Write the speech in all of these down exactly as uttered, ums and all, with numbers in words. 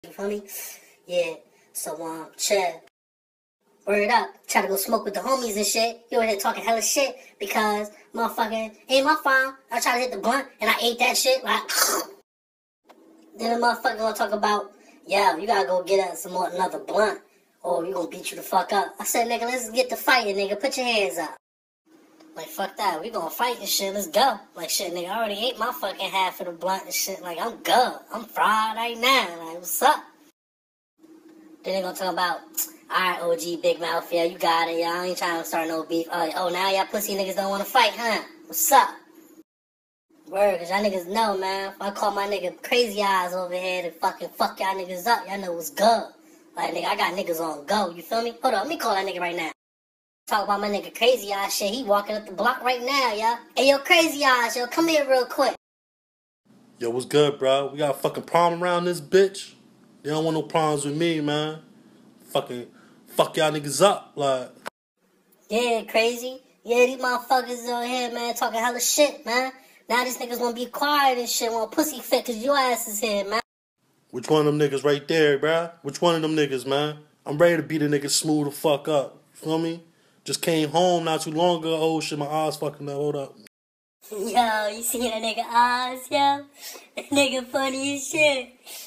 You feel me? Yeah. So, um, chill. Word up. Try to go smoke with the homies and shit. You over here talking hella shit because motherfucking ain't my fault. I tried to hit the blunt and I ate that shit. Like, then the motherfucker gonna talk about, yo, you gotta go get us some more another blunt or we gonna beat you the fuck up. I said, nigga, let's get to fighting, nigga. Put your hands up. Like, fuck that. We gonna fight and shit. Let's go. Like, shit, nigga, I already ate my fucking half of the blunt and shit. Like, I'm good. I'm fried right now. Like, what's up? Then they gonna talk about, alright, O G, Big Mouth, yeah, you got it, y'all. I ain't trying to start no beef. Oh, oh, now y'all pussy niggas don't wanna fight, huh? What's up? Word, cause y'all niggas know, man. If I call my nigga Crazy Eyes over here to fucking fuck y'all niggas up, y'all know what's good. Like, nigga, I got niggas on go, you feel me? Hold on, let me call that nigga right now. Talk about my nigga Crazy Eyes shit. He walking up the block right now, y'all. Hey, yo, Crazy Eyes, yo, come here real quick. Yo, what's good, bro? We got a fucking problem around this bitch. They don't want no problems with me, man. Fucking fuck y'all niggas up, like. Yeah, Crazy. Yeah, these motherfuckers on here, man, talking hella shit, man. Now these niggas wanna be quiet and shit, want pussy fit cause your ass is here, man. Which one of them niggas right there, bruh? Which one of them niggas, man? I'm ready to beat a nigga smooth the fuck up. You feel me? Just came home not too long ago. Oh shit, my eyes fucking up. Hold up. Yo, you see that nigga eyes, yo? That nigga funny as shit.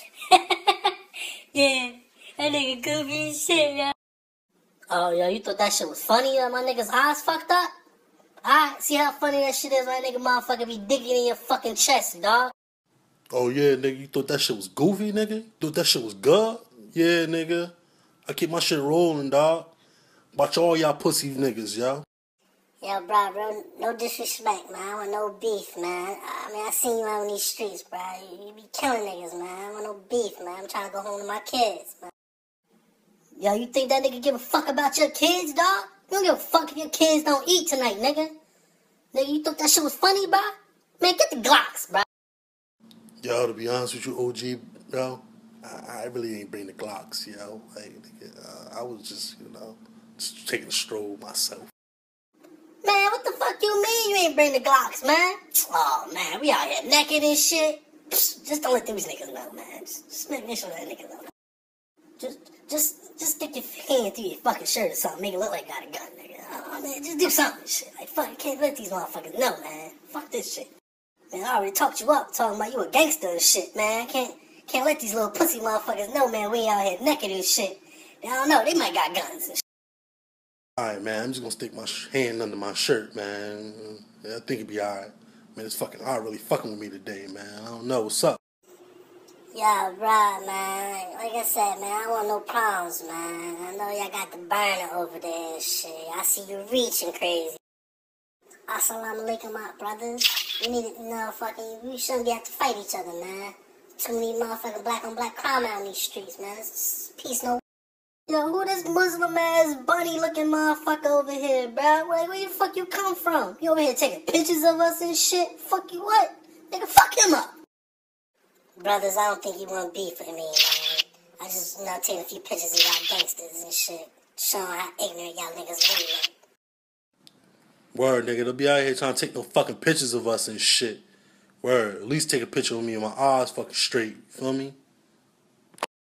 Yeah, that nigga goofy as shit, yo. Oh, yo, you thought that shit was funny, yo? My nigga's eyes fucked up? Alright, see how funny that shit is? My nigga motherfucker be digging in your fucking chest, dog. Oh yeah, nigga, you thought that shit was goofy, nigga? You thought that shit was good? Yeah, nigga. I keep my shit rolling, dog. Watch all y'all pussy niggas, yo. Yo, bro, bro, no disrespect, man. I want no beef, man. I mean, I seen you out in these streets, bro. You, you be killing niggas, man. I want no beef, man. I'm trying to go home to my kids, man. Yo, you think that nigga give a fuck about your kids, dog? You don't give a fuck if your kids don't eat tonight, nigga. Nigga, you thought that shit was funny, bro? Man, get the Glocks, bro. Yo, to be honest with you, O G, yo, I, I really ain't bring the Glocks, yo. Like, nigga, uh, I was just, you know, just taking a stroll myself. Man, what the fuck you mean you ain't bring the Glocks, man? Oh, man, we out here naked and shit. Just don't let these niggas know, man. Just, just make, make sure that niggas know. Just, just, just stick your hand through your fucking shirt or something. Make it look like you got a gun, nigga. Oh, man, just do something, shit. Like, fuck, you can't let these motherfuckers know, man. Fuck this shit. Man, I already talked you up talking about you a gangster and shit, man. Can't, can't let these little pussy motherfuckers know, man, we ain't out here naked and shit. They don't know. They might got guns and shit. Alright, man, I'm just gonna stick my sh- hand under my shirt, man. Yeah, I think it'd be alright. Man, it's fucking hard really fucking with me today, man. I don't know. What's up? Yo, bro, man. Like I said, man, I don't want no problems, man. I know y'all got the burner over there and shit. I see you reaching crazy. Assalamu alaikum, my brothers. We need to know fucking, we shouldn't be have to fight each other, man. Too many motherfucking black on black crime out in these streets, man. It's peace, no. Yo, who this Muslim ass bunny looking motherfucker over here, bro? Like, where the fuck you come from? You over here taking pictures of us and shit? Fuck you what? Nigga, fuck him up. Brothers, I don't think you want beef with me, man. I just, you know, taking a few pictures of y'all gangsters and shit. Showing how ignorant y'all niggas really are. Word, nigga. They'll be out here trying to take no fucking pictures of us and shit. Word. At least take a picture of me and my eyes fucking straight. Feel me?